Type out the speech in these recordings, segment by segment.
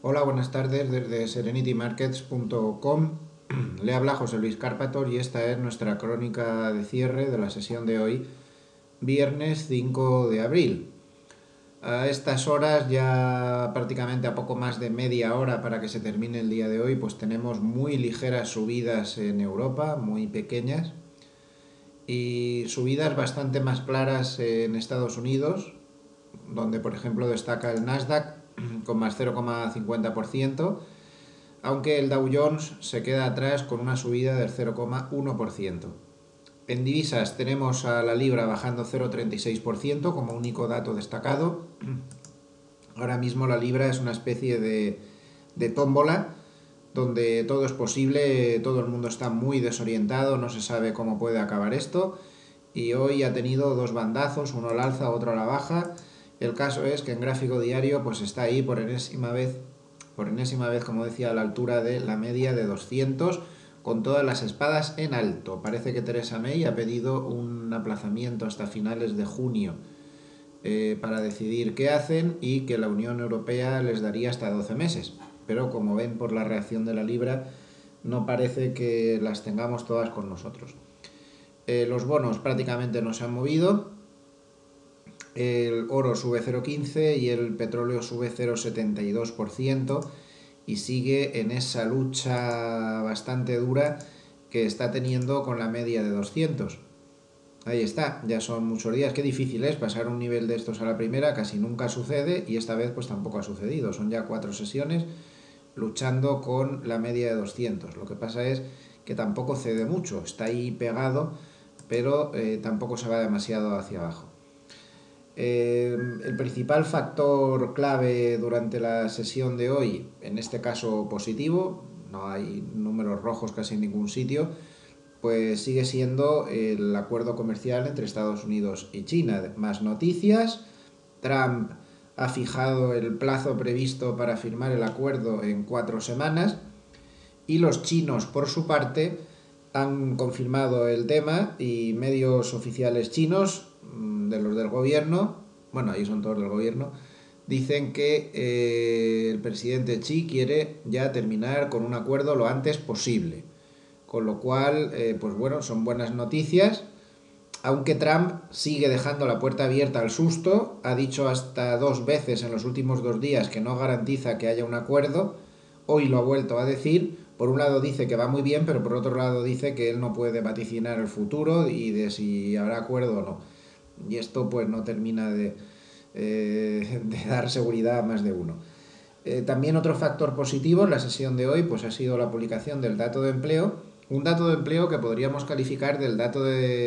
Hola, buenas tardes desde serenitymarkets.com. Le habla José Luis Cárpator y esta es nuestra crónica de cierre de la sesión de hoy, viernes 5 de abril. A estas horas, ya prácticamente a poco más de media hora para que se termine el día de hoy, pues tenemos muy ligeras subidas en Europa, muy pequeñas, y subidas bastante más claras en Estados Unidos, donde por ejemplo destaca el Nasdaq con más 0,50%, aunque el Dow Jones se queda atrás con una subida del 0,1%. En divisas tenemos a la libra bajando 0,36% como único dato destacado. Ahora mismo la libra es una especie de tómbola donde todo es posible, todo el mundo está muy desorientado, no se sabe cómo puede acabar esto y hoy ha tenido dos bandazos, uno al alza, otro a la baja. El caso es que en gráfico diario pues está ahí por enésima vez, como decía, a la altura de la media de 200 con todas las espadas en alto. Parece que Theresa May ha pedido un aplazamiento hasta finales de junio para decidir qué hacen y que la Unión Europea les daría hasta 12 meses. Pero como ven por la reacción de la libra, no parece que las tengamos todas con nosotros. Los bonos prácticamente no se han movido. El oro sube 0,15 y el petróleo sube 0,72% y sigue en esa lucha bastante dura que está teniendo con la media de 200. Ahí está, ya son muchos días. Qué difícil es pasar un nivel de estos a la primera, casi nunca sucede y esta vez pues tampoco ha sucedido. Son ya 4 sesiones luchando con la media de 200. Lo que pasa es que tampoco cede mucho, está ahí pegado, pero tampoco se va demasiado hacia abajo. El principal factor clave durante la sesión de hoy, en este caso positivo, no hay números rojos casi en ningún sitio, pues sigue siendo el acuerdo comercial entre Estados Unidos y China. Más noticias, Trump ha fijado el plazo previsto para firmar el acuerdo en 4 semanas y los chinos, por su parte, han confirmado el tema y medios oficiales chinos, de los del gobierno, bueno, ahí son todos del gobierno, dicen que el presidente Xi quiere ya terminar con un acuerdo lo antes posible. Con lo cual, pues bueno, son buenas noticias, aunque Trump sigue dejando la puerta abierta al susto, ha dicho hasta 2 veces en los últimos 2 días que no garantiza que haya un acuerdo, hoy lo ha vuelto a decir, por un lado dice que va muy bien, pero por otro lado dice que él no puede vaticinar el futuro y de si habrá acuerdo o no. Y esto pues no termina de dar seguridad a más de uno. También otro factor positivo en la sesión de hoy pues ha sido la publicación del dato de empleo, un dato de empleo que podríamos calificar del dato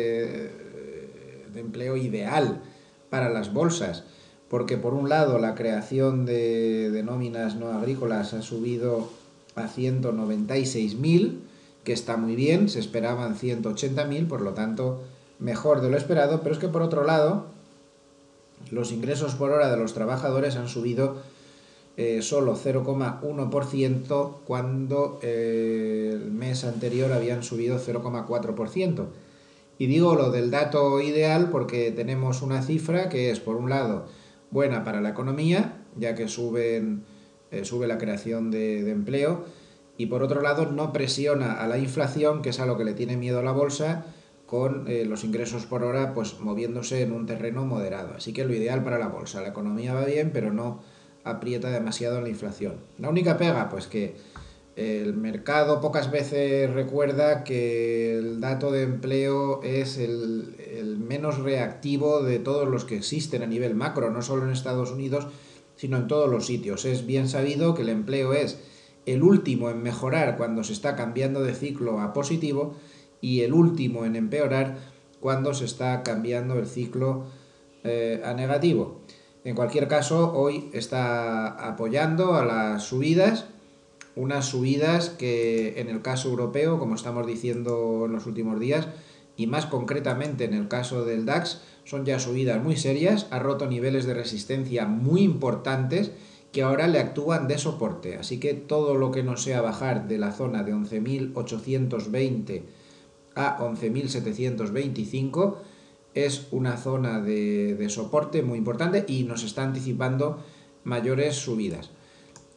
de empleo ideal para las bolsas, porque por un lado la creación de nóminas no agrícolas ha subido a 196.000, que está muy bien, se esperaban 180.000, por lo tanto mejor de lo esperado, pero es que por otro lado los ingresos por hora de los trabajadores han subido solo 0,1% cuando el mes anterior habían subido 0,4%. Y digo lo del dato ideal porque tenemos una cifra que es, por un lado, buena para la economía, ya que sube la creación de empleo, y por otro lado no presiona a la inflación, que es a lo que le tiene miedo a la bolsa, con los ingresos por hora pues moviéndose en un terreno moderado. Así que lo ideal para la bolsa. La economía va bien, pero no aprieta demasiado la inflación. La única pega, pues que el mercado pocas veces recuerda que el dato de empleo es el menos reactivo de todos los que existen a nivel macro, no solo en Estados Unidos, sino en todos los sitios. Es bien sabido que el empleo es el último en mejorar cuando se está cambiando de ciclo a positivo y el último en empeorar cuando se está cambiando el ciclo a negativo. En cualquier caso, hoy está apoyando a las subidas, unas subidas que en el caso europeo, como estamos diciendo en los últimos días, y más concretamente en el caso del DAX, son ya subidas muy serias, ha roto niveles de resistencia muy importantes que ahora le actúan de soporte. Así que todo lo que no sea bajar de la zona de 11.820 a 11.725 es una zona de soporte muy importante y nos está anticipando mayores subidas.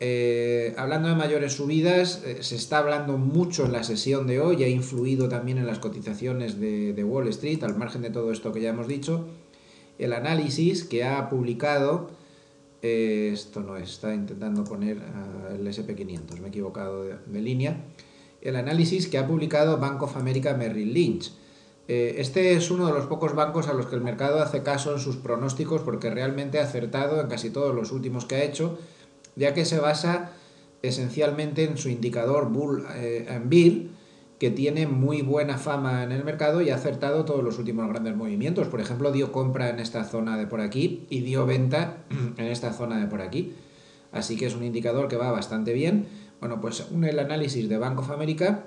Hablando de mayores subidas, se está hablando mucho en la sesión de hoy, ha influido también en las cotizaciones de Wall Street, al margen de todo esto que ya hemos dicho, el análisis que ha publicado, esto no es, está intentando poner el SP500, me he equivocado de línea, el análisis que ha publicado Bank of America Merrill Lynch. Este es uno de los pocos bancos a los que el mercado hace caso en sus pronósticos porque realmente ha acertado en casi todos los últimos que ha hecho, ya que se basa esencialmente en su indicador Bull and Bear, que tiene muy buena fama en el mercado y ha acertado todos los últimos grandes movimientos. Por ejemplo, dio compra en esta zona de por aquí y dio venta en esta zona de por aquí. Así que es un indicador que va bastante bien. Bueno, pues según el análisis de Bank of America,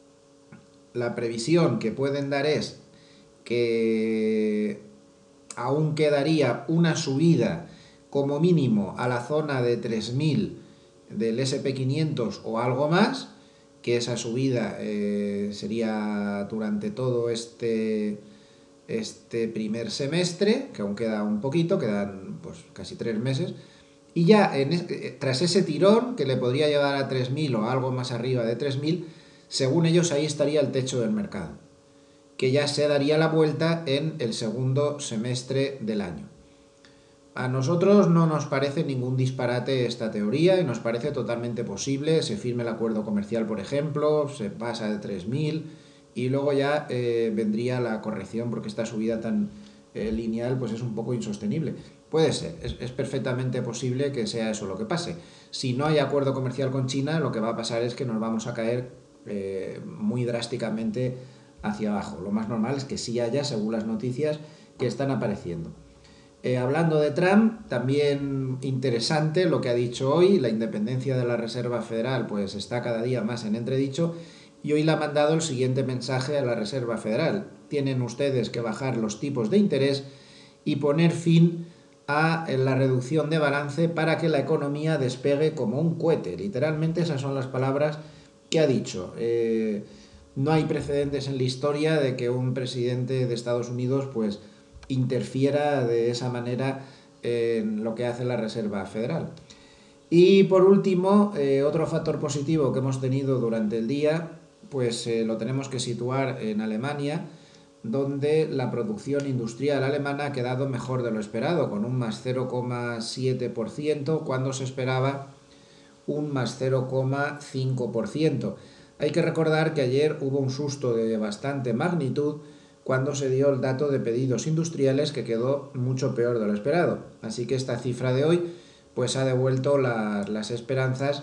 la previsión que pueden dar es que aún quedaría una subida como mínimo a la zona de 3000 del SP500 o algo más, que esa subida sería durante todo este primer semestre, que aún queda un poquito, quedan pues casi 3 meses, y ya tras ese tirón, que le podría llevar a 3000 o algo más arriba de 3000, según ellos ahí estaría el techo del mercado, que ya se daría la vuelta en el segundo semestre del año. A nosotros no nos parece ningún disparate esta teoría y nos parece totalmente posible. Se firme el acuerdo comercial, por ejemplo, se pasa de 3000 y luego ya vendría la corrección porque esta subida tan lineal pues es un poco insostenible. Puede ser, es perfectamente posible que sea eso lo que pase. Si no hay acuerdo comercial con China, lo que va a pasar es que nos vamos a caer muy drásticamente hacia abajo. Lo más normal es que sí haya, según las noticias que están apareciendo. Hablando de Trump, también interesante lo que ha dicho hoy, la independencia de la Reserva Federal pues está cada día más en entredicho y hoy le ha mandado el siguiente mensaje a la Reserva Federal. Tienen ustedes que bajar los tipos de interés y poner fin a la reducción de balance para que la economía despegue como un cohete. Literalmente esas son las palabras que ha dicho. No hay precedentes en la historia de que un presidente de Estados Unidos pues interfiera de esa manera en lo que hace la Reserva Federal. Y por último, otro factor positivo que hemos tenido durante el día, pues lo tenemos que situar en Alemania, donde la producción industrial alemana ha quedado mejor de lo esperado, con un más 0,7% cuando se esperaba un más 0,5%. Hay que recordar que ayer hubo un susto de bastante magnitud cuando se dio el dato de pedidos industriales que quedó mucho peor de lo esperado. Así que esta cifra de hoy pues ha devuelto las esperanzas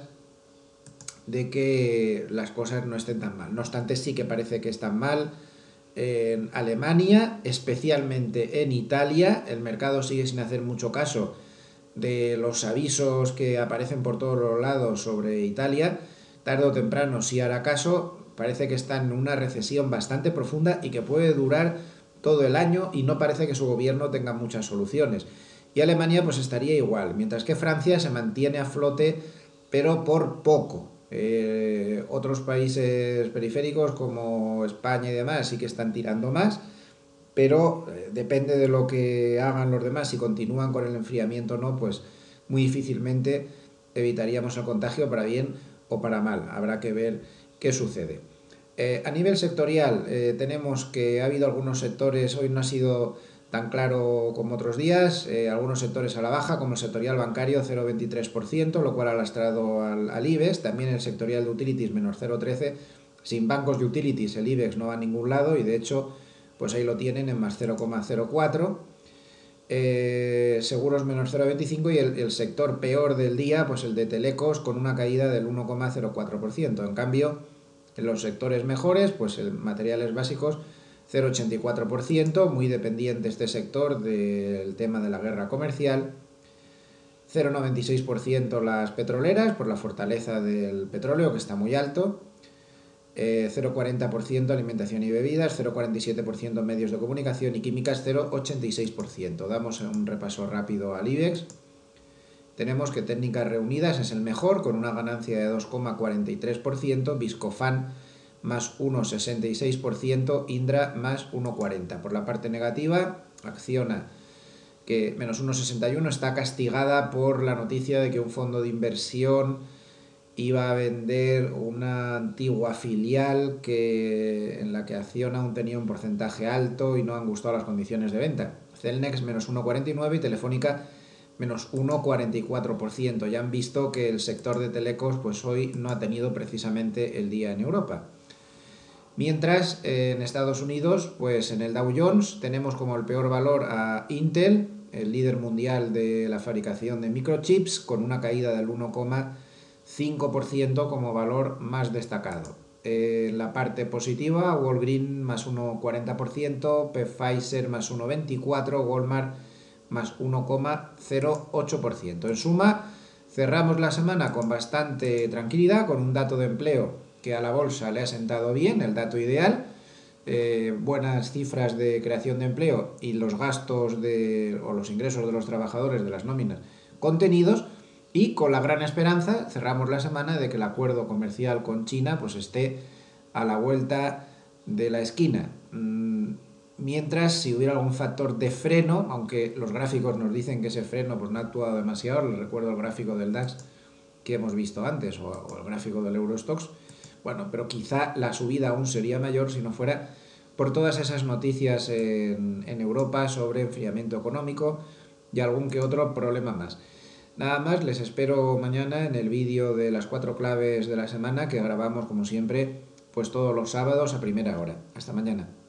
de que las cosas no estén tan mal. No obstante, sí que parece que están mal en Alemania, especialmente en Italia. El mercado sigue sin hacer mucho caso de los avisos que aparecen por todos los lados sobre Italia. Tarde o temprano sí hará caso. Parece que está en una recesión bastante profunda y que puede durar todo el año y no parece que su gobierno tenga muchas soluciones. Y Alemania pues estaría igual, mientras que Francia se mantiene a flote, pero por poco. Otros países periféricos como España y demás sí que están tirando más, pero depende de lo que hagan los demás, si continúan con el enfriamiento o no, pues muy difícilmente evitaríamos el contagio para bien o para mal. Habrá que ver qué sucede. A nivel sectorial tenemos que ha habido algunos sectores, hoy no ha sido tan claro como otros días, algunos sectores a la baja, como el sectorial bancario 0,23%, lo cual ha lastrado al IBEX, también el sectorial de utilities menos 0,13%, sin bancos de utilities el IBEX no va a ningún lado y de hecho pues ahí lo tienen en más 0,04%. Seguros menos 0,25% y el sector peor del día, pues el de telecos con una caída del 1,04%. En cambio, en los sectores mejores, pues el materiales básicos 0,84%, muy dependiente este sector del tema de la guerra comercial. 0,96% las petroleras por la fortaleza del petróleo que está muy alto. 0,40% alimentación y bebidas, 0,47% medios de comunicación y químicas, 0,86%. Damos un repaso rápido al IBEX. Tenemos que Técnicas Reunidas es el mejor, con una ganancia de 2,43%, Viscofan más 1,66%, Indra más 1,40%. Por la parte negativa, Acciona que menos 1,61 está castigada por la noticia de que un fondo de inversión iba a vender una antigua filial en la que Acciona aún tenía un porcentaje alto y no han gustado las condiciones de venta. Celnex menos 1,49 y Telefónica menos 1,44%. Ya han visto que el sector de telecos pues hoy no ha tenido precisamente el día en Europa. Mientras en Estados Unidos, pues en el Dow Jones tenemos como el peor valor a Intel, el líder mundial de la fabricación de microchips, con una caída del 1,5% como valor más destacado. En la parte positiva, Walgreens más 1,40%, Pfizer más 1,24%, Walmart más 1,08%. En suma, cerramos la semana con bastante tranquilidad, con un dato de empleo que a la bolsa le ha sentado bien, el dato ideal, buenas cifras de creación de empleo y los gastos o los ingresos de los trabajadores de las nóminas contenidos, y con la gran esperanza cerramos la semana de que el acuerdo comercial con China pues esté a la vuelta de la esquina. Mientras, si hubiera algún factor de freno, aunque los gráficos nos dicen que ese freno pues no ha actuado demasiado, les recuerdo el gráfico del DAX que hemos visto antes o el gráfico del Eurostoxx, bueno, pero quizá la subida aún sería mayor si no fuera por todas esas noticias en Europa sobre enfriamiento económico y algún que otro problema más. Nada más, les espero mañana en el vídeo de las 4 claves de la semana que grabamos como siempre pues todos los sábados a primera hora. Hasta mañana.